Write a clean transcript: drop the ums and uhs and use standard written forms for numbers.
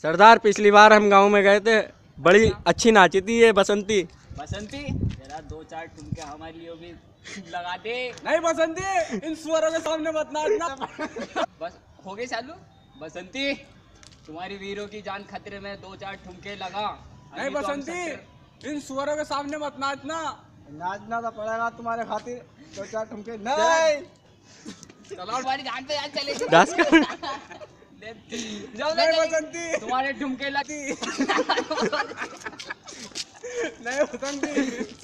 सरदार पिछली बार हम गांव में गए थे, बड़ी अच्छी नाची थी ये बसंती। बसंती जरा 2-4 ठुमके हमारे लिए भी लगा दे। नहीं बसंती, इन सुअरों के सामने मत नाचना। बस हो गई चालू। बसंती तुम्हारी वीरों की जान खतरे में, 2-4 ठुमके लगा। नहीं बसंती, इन सुअरों के सामने मत नाचना। नाचना तो पड़ेगा तुम्हारे खातिर, 2-4 ठुमके। नहीं चलो तुम्हारी जान पे जान चलेगी। डांस कर। नहीं बसंती, तुम्हारे ठुमके लगी। नहीं बसंती।